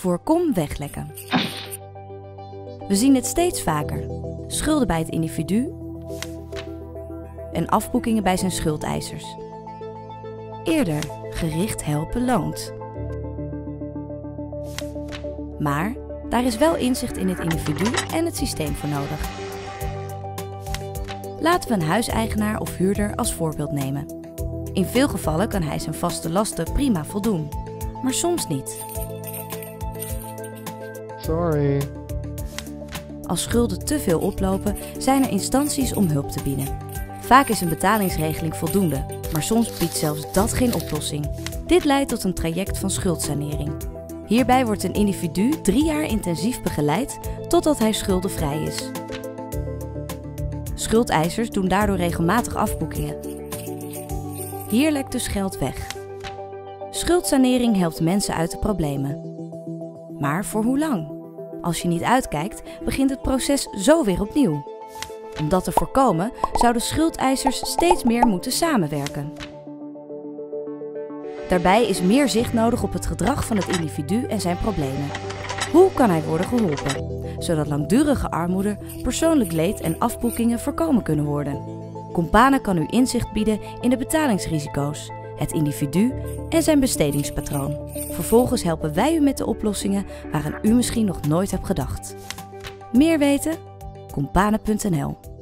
Voorkom weglekken. We zien het steeds vaker. Schulden bij het individu en afboekingen bij zijn schuldeisers. Eerder gericht helpen loont. Maar daar is wel inzicht in het individu en het systeem voor nodig. Laten we een huiseigenaar of huurder als voorbeeld nemen. In veel gevallen kan hij zijn vaste lasten prima voldoen, maar soms niet. Sorry. Als schulden te veel oplopen, zijn er instanties om hulp te bieden. Vaak is een betalingsregeling voldoende, maar soms biedt zelfs dat geen oplossing. Dit leidt tot een traject van schuldsanering. Hierbij wordt een individu 3 jaar intensief begeleid totdat hij schuldenvrij is. Schuldeisers doen daardoor regelmatig afboekingen. Hier lekt dus geld weg. Schuldsanering helpt mensen uit de problemen. Maar voor hoe lang? Als je niet uitkijkt, begint het proces zo weer opnieuw. Om dat te voorkomen, zouden schuldeisers steeds meer moeten samenwerken. Daarbij is meer zicht nodig op het gedrag van het individu en zijn problemen. Hoe kan hij worden geholpen, zodat langdurige armoede, persoonlijk leed en afboekingen voorkomen kunnen worden? Compana kan u inzicht bieden in de betalingsrisico's, het individu en zijn bestedingspatroon. Vervolgens helpen wij u met de oplossingen waaraan u misschien nog nooit hebt gedacht. Meer weten? Compana.nl